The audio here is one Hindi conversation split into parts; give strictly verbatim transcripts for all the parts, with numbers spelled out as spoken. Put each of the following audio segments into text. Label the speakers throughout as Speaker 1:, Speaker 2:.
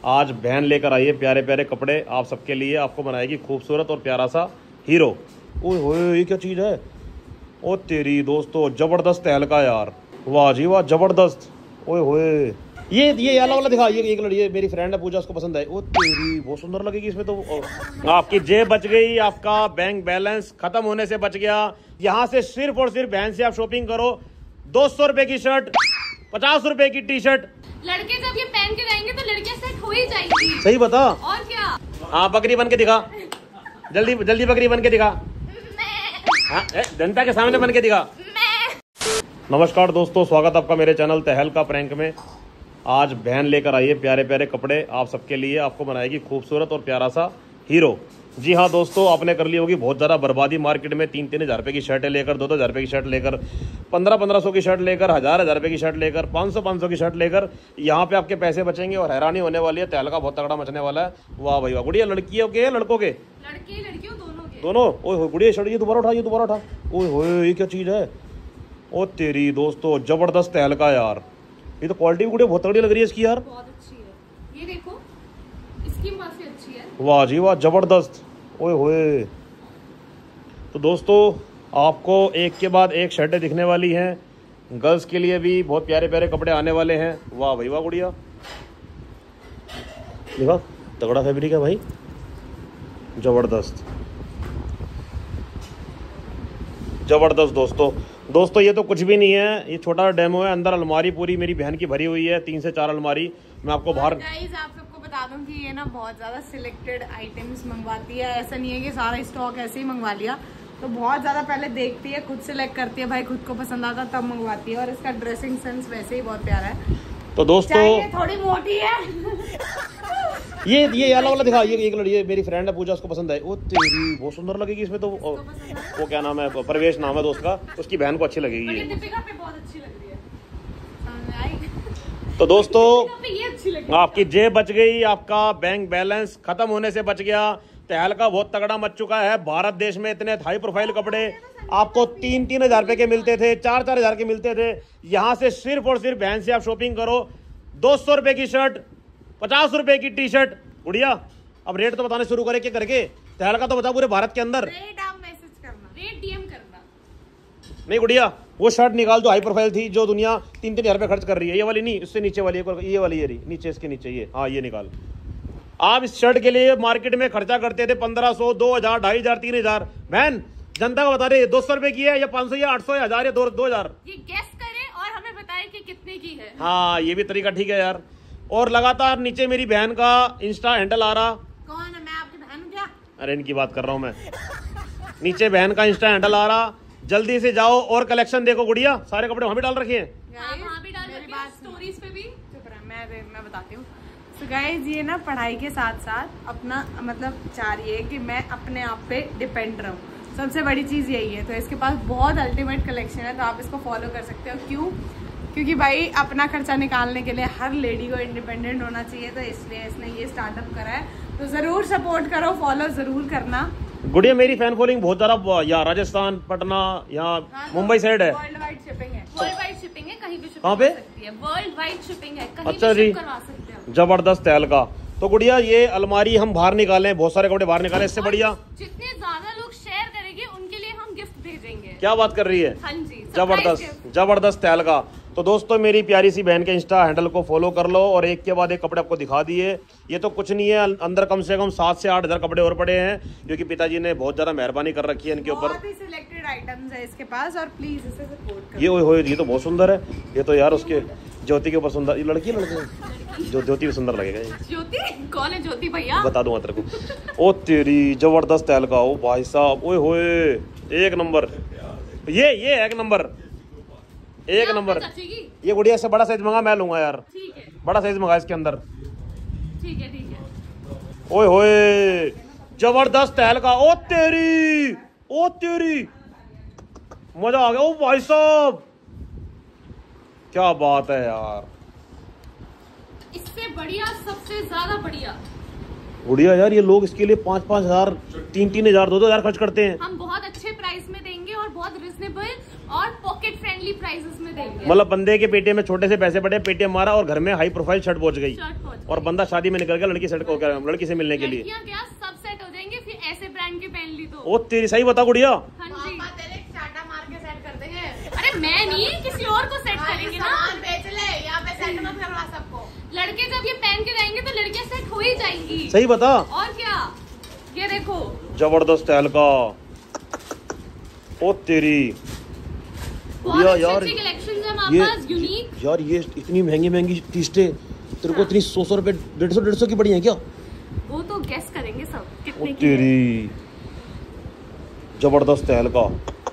Speaker 1: आज बहन लेकर आई है प्यारे प्यारे कपड़े आप सबके लिए, आपको बनाएगी खूबसूरत और प्यारा सा हीरो। ओए होए ये क्या चीज़ है? ओ तेरी दोस्तों जबरदस्त तहलका यार, वाह जी वाह जबरदस्त। ओए होए ये ये वाला वाला दिखा, ये एक लड़ी है मेरी फ्रेंड है पूजा, उसको पसंद है। ओ तेरी बहुत सुंदर लगेगी इसमें तो। आपकी जेब बच गई, आपका बैंक बैलेंस खत्म होने से बच गया। यहाँ से सिर्फ और सिर्फ बहन से आप शॉपिंग करो। दो सौ रुपए की शर्ट, पचास रुपए की टी शर्ट।
Speaker 2: लड़के जब ये पहन के जाएंगे तो लड़कियां सेट हो ही जाएंगी।
Speaker 1: सही बता।
Speaker 2: और क्या?
Speaker 1: हाँ बकरी बन के दिखा, जल्दी जल्दी बकरी बन के दिखा। हाँ जनता के सामने बन के दिखा। नमस्कार दोस्तों, स्वागत आपका मेरे चैनल तहलका प्रैंक में। आज बहन लेकर आई है प्यारे प्यारे कपड़े आप सबके लिए, आपको बनाएगी खूबसूरत और प्यारा सा हीरो। जी हाँ दोस्तों, आपने कर ली होगी बहुत ज़्यादा बर्बादी मार्केट में। तीन तीन हज़ार रुपये की शर्टें लेकर, दो दो हज़ार रुपये की शर्ट लेकर, पंद्रह पंद्रह सौ की शर्ट लेकर, हज़ार हज़ार रुपये की शर्ट लेकर, पाँच सौ पाँच सौ की शर्ट लेकर। यहाँ पे आपके पैसे बचेंगे और हैरानी होने वाली है। तहलका बहुत तगड़ा मचने वाला है। वाह भाई वाह। गुड़िया लड़कियों के लड़कों के?
Speaker 2: लड़के लड़कियों दोनों के।
Speaker 1: दोनों। ओए हो गुड़िया शर्ट ये दोबारा उठा, ये दोबारा उठा। ओए हो ये क्या चीज़ है? ओ तेरी दोस्तों जबरदस्त तहलका यार, ये तो क्वालिटी भी गुड़िया बहुत तगड़ी लग रही है इसकी यार।
Speaker 2: बहुत अच्छी है, ये देखो इसकी काफी अच्छी है।
Speaker 1: वाह जी वाह जबरदस्त। ओए होए। तो दोस्तों आपको एक के बाद एक शर्टें दिखने वाली हैं। गर्ल्स के लिए भी बहुत प्यारे प्यारे कपड़े आने वाले हैं। वाह भाई वाह गुड़िया, देखो तगड़ा फैब्रिक है भाई, जबरदस्त जबरदस्त। दोस्तों दोस्तों ये तो कुछ भी नहीं है, ये छोटा डेमो है। अंदर अलमारी पूरी मेरी बहन की भरी हुई है, तीन से चार अलमारी। मैं आपको बाहर
Speaker 2: गाइस आप सबको बता दूं कि ये ना बहुत ज्यादा सिलेक्टेड आइटम्स मंगवाती है। ऐसा नहीं है कि सारा स्टॉक ऐसे ही मंगवा लिया, तो बहुत ज्यादा पहले देखती है, खुद सिलेक्ट करती है भाई, खुद को पसंद आता तब मंगवाती है। और इसका ड्रेसिंग सेंस वैसे ही बहुत प्यारा है।
Speaker 1: तो दोस्तों
Speaker 2: ये थोड़ी मोटी है
Speaker 1: ये ये वाला वाला दिखा, ये एक लड़ी है मेरी फ्रेंड है पूजा, उसको पसंद है। ओ तेरी बहुत सुंदर लगेगी इसमें तो। वो क्या नाम है, प्रवेश नाम है दोस्त का, उसकी बहन को अच्छी लगेगी ये।
Speaker 2: दीपिका पे बहुत अच्छी लग रही है।
Speaker 1: तो दोस्तों
Speaker 2: ये अच्छी लगी।
Speaker 1: आपकी जेब बच गई, आपका बैंक बैलेंस खत्म होने से बच गया। तहलका बहुत तगड़ा मच चुका है। भारत देश में इतने हाई प्रोफाइल कपड़े आपको तीन तीन हजार रुपए के मिलते थे, चार चार हजार के मिलते थे। यहाँ से सिर्फ और सिर्फ बहन से आप शॉपिंग करो। दो सौ रुपए की शर्ट, पचास रुपए की टी शर्ट। गुड़िया अब रेट तो बताने शुरू करे क्या करके? तहलका तो बता पूरे भारत के अंदर।
Speaker 2: रेट आप मैसेज करना, रेट डीएम करना।
Speaker 1: नहीं गुड़िया वो शर्ट निकाल जो हाई प्रोफाइल थी, जो दुनिया तीन तीन हजार रुपए खर्च कर रही है। ये वाली नहीं, इससे नीचे वाली, ये वाली ये रही नीचे, इसके नीचे ये। हाँ ये निकाल। आप इस शर्ट के लिए मार्केट में खर्चा करते थे पंद्रह सौ, दो हजार, ढाई हजार, तीन हजार। बहन जनता को बता रहे दो सौ रुपए की है या पाँच सौ या आठ सौ या हजार या दो दो हजार।
Speaker 2: ये गेस करे और हमें बताए कि कितने की है।
Speaker 1: हाँ ये भी तरीका ठीक है यार। और लगातार नीचे मेरी बहन का इंस्टा हैंडल आ रहा।
Speaker 2: कौन है? मैं आपकी बहन हूं क्या?
Speaker 1: अरे इनकी बात कर रहा हूँ मैं। नीचे बहन का इंस्टा हैंडल आ रहा, जल्दी से जाओ और कलेक्शन देखो। गुड़िया सारे कपड़े वहां भी डाल रखे हैं।
Speaker 2: हाँ, वहाँ भी डाल रखे हैं, स्टोरीज पे भी। चुप रहा, मैं मैं बताती हूँ। तो गाइस ये ना पढ़ाई के साथ साथ अपना मतलब चाह रही है कि मैं अपने आप पे डिपेंड रहूँ, सबसे बड़ी चीज़ यही है। तो इसके पास बहुत अल्टीमेट कलेक्शन है, तो आप इसको फॉलो कर सकते हो। क्यों? क्योंकि भाई अपना खर्चा निकालने के लिए हर लेडी को इंडिपेंडेंट होना चाहिए, तो इसलिए इसने ये स्टार्टअप करा है। तो ज़रूर सपोर्ट करो, फॉलो ज़रूर करना।
Speaker 1: गुड़िया मेरी फैन फॉलोइंग बहुत ज़्यादा यहाँ राजस्थान, पटना, यहाँ हाँ, मुंबई साइड है।
Speaker 2: वर्ल्ड वाइड शिपिंग है, वर्ल्ड वाइड शिपिंग है, कहीं भी शिपिंग
Speaker 1: कहाँ पे?
Speaker 2: वर्ल्ड वाइड शिपिंग है, कहीं
Speaker 1: अच्छा
Speaker 2: भी
Speaker 1: जी,
Speaker 2: करवा सकते हो।
Speaker 1: जबरदस्त तहलका। तो गुड़िया ये अलमारी हम बाहर निकालें, बहुत सारे कपड़े बाहर निकालें, इससे बढ़िया
Speaker 2: जितने ज्यादा लोग शेयर करेंगे उनके लिए हम गिफ्ट भेजेंगे।
Speaker 1: क्या बात कर रही है?
Speaker 2: हाँ जी,
Speaker 1: जबरदस्त जबरदस्त तहलका। तो दोस्तों मेरी प्यारी सी बहन के इंस्टा हैंडल को फॉलो कर लो और एक के बाद एक कपड़े आपको दिखा दिए। ये तो कुछ नहीं है, अंदर कम से कम सात से आठ हजार कपड़े और पड़े हैं, क्योंकि पिताजी ने बहुत ज्यादा मेहरबानी कर रखी है इनके ऊपर।
Speaker 2: बहुत ही सिलेक्टेड आइटम्स है इसके पास और प्लीज इसे सपोर्ट करो।
Speaker 1: ये ओए होए ये तो बहुत सुंदर है। ये तो यार उसके ज्योति के ऊपर सुंदर। ये लड़की लड़के जो ज्योति भी सुंदर लगेगा।
Speaker 2: ज्योति कौन है? ज्योति भैया
Speaker 1: बता दूंगा तेरे को। ओ तेरी जबरदस्त तहलका। ओ भाई साहब ओए होए एक नंबर। ये ये एक नंबर, एक नंबर। ये गुड़िया से बड़ा साइज मंगा, मैं लूंगा यार।
Speaker 2: ठीक है,
Speaker 1: बड़ा साइज मंगा इसके अंदर।
Speaker 2: ठीक है ठीक है।
Speaker 1: ओए होए जबरदस्त तहलका। ओ तेरी ओ तेरी मजा आ गया। ओ भाई साहब क्या बात है यार।
Speaker 2: इससे बढ़िया, सबसे ज्यादा बढ़िया
Speaker 1: गुड़िया यार, ये लोग इसके लिए पाँच पाँच हजार, तीन तीन हजार, दो दो हजार खर्च करते हैं।
Speaker 2: हम बहुत अच्छे प्राइस में देंगे और बहुत रिजनेबल और पॉकेट फ्रेंडली प्राइसेस में देंगे।
Speaker 1: मतलब बंदे के पेटीएम में छोटे से पैसे पड़े, पेटीएम मारा और घर में हाई प्रोफाइल शर्ट पहुंच गई, और बंदा शादी में निकल गया लड़की सेट को लड़की से मिलने के लिए।
Speaker 2: क्या सब सेट हो जाएंगे फिर ऐसे ब्रांड के पहन ली तो।
Speaker 1: ओ तेरी सही बता गुड़िया।
Speaker 2: हाँ जी, तेरे चाटा मार के सेट कर देंगे। अरे मैं नहीं, किसी और को सेट करेंगे ना। बेच ले, यहाँ पे सेट मत करवा सबको। लड़के जब ये पहन के जाएंगे तो लड़कियां सेट हो ही जाएंगी।
Speaker 1: सही बता।
Speaker 2: और क्या, ये देखो
Speaker 1: जबरदस्त स्टाइल का। ओ तेरी
Speaker 2: यार, यार ये
Speaker 1: यार ये इतनी महंगी महंगी टी-शर्टें तेरे को इतनी सौ सौ रुपए डेढ़ सौ डेढ़ सौ की पड़ी है क्या?
Speaker 2: वो तो गेस करेंगे सब कितने की
Speaker 1: तेरी जबरदस्त स्टाइल का।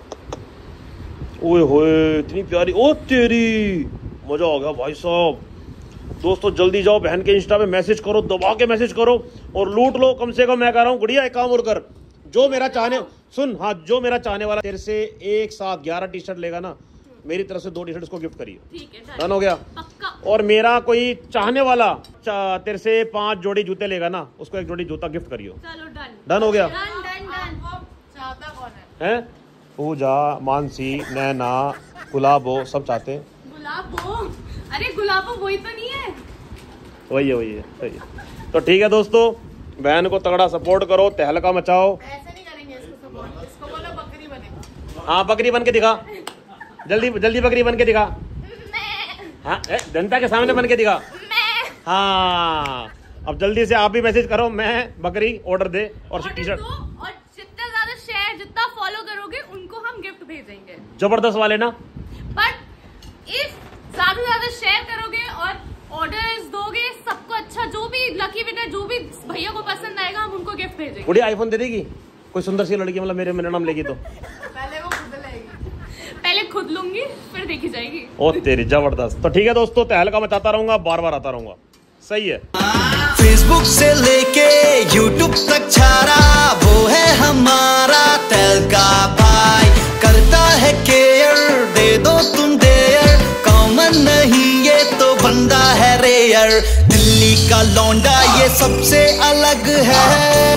Speaker 1: ओए होए इतनी प्यारी। ओ तेरी मजा आ गया भाई साहब। दोस्तों जल्दी जाओ, बहन के इंस्टा पे मैसेज करो, दबा के मैसेज करो और लूट लो। कम से कम मैं कह रहा हूँ गुड़िया एक काम और कर, जो मेरा चाहने सुन हाँ जो मेरा चाहने वाला तेरे से एक साथ ग्यारह टी शर्ट लेगा ना, मेरी तरफ से दो टी शर्ट उसको गिफ्ट करिए।
Speaker 2: ठीक है,
Speaker 1: डन हो गया। पक्का। और मेरा कोई चाहने वाला तेरे से पांच जोड़ी जूते लेगा ना, उसको एक जोड़ी जूता गिफ्ट करियो।
Speaker 2: चलो डन।
Speaker 1: डन हो गया।
Speaker 2: Done done done. चाहता कौन है?
Speaker 1: हैं? पूजा, मानसी, नैना, गुलाबो सब चाहते हैं।
Speaker 2: गुलाबो? अरे गुलाबो वही तो नहीं है?
Speaker 1: वही है वही है सही है। तो ठीक है दोस्तों, बहन को तगड़ा सपोर्ट करो, तहलका मचाओ।
Speaker 2: ऐसे नहीं करेंगे इसको सपोर्ट, इसको बोलो बकरी बने।
Speaker 1: हाँ बकरी बन के दिखा, जल्दी जल्दी बकरी बन के दिखा। हाँ जनता के सामने बन के दिखा। हाँ अब जल्दी से आप भी मैसेज करो, मैं बकरी ऑर्डर दे और टी शर्ट।
Speaker 2: और जितना ज्यादा शेयर जितना फॉलो करोगे उनको हम गिफ्ट भेजेंगे
Speaker 1: जबरदस्त वाले ना।
Speaker 2: बट इफ ज्यादा ज्यादा शेयर करोगे और ऑर्डर्स दोगे, सबको अच्छा जो भी लकी विनर जो भी भैया को पसंद आएगा हम उनको गिफ्ट भेजेंगे।
Speaker 1: गुड़िया आईफोन दे देगी कोई सुंदर सी लड़की, मतलब मेरे मेरा नाम लेगी तो?
Speaker 2: पहले वो खुद लेगी, पहले खुद लूंगी फिर देखी जाएगी।
Speaker 1: ओ तेरी जबरदस्त। तो ठीक है दोस्तों, तहलका मचाता रहूंगा, बार बार आता रहूंगा। सही है।
Speaker 3: फेसबुक से लेके यूट्यूब तक छारा वो है हमारा तहलका भाई, करता है केयर, दे दो तुम देयर, कॉमन नहीं ये तो बंदा है रेयर, दिल्ली का लौंडा ये सबसे अलग है,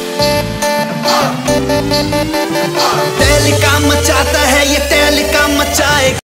Speaker 3: तहलका मचाता है ये तहलका मचाए।